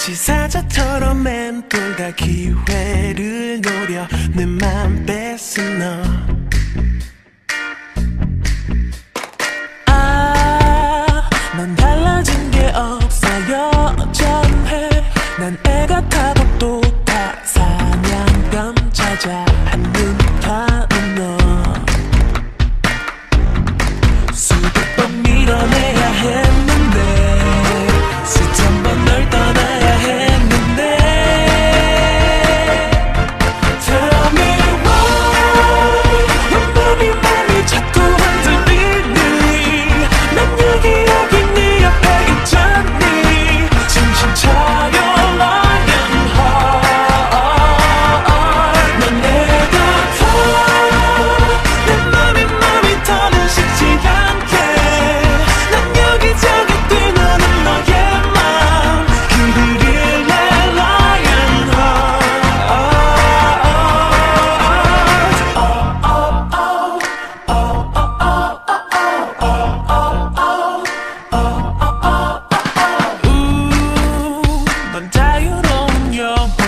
사자처럼 맴돌다 기회를 노려 내 맘 뺏은 너. 넌 달라진 게 없어 여전해. 난 애 같아도 또 다 사냥감 찾아 한눈 파는 너. 수백 번 밀어내야 했는데 수천 번 널 떠나야 했는데. Tell me why 맘이 자꾸 흔들리니. 난 여기 네 옆에 있잖니. 정신 차려 Lion Heart. 넌 내 같아. 내 맘이 더는 식지 않게. 난 여기저기 뛰노는 너의 맘 그리길래 Lion Heart. 넌 자유로운 영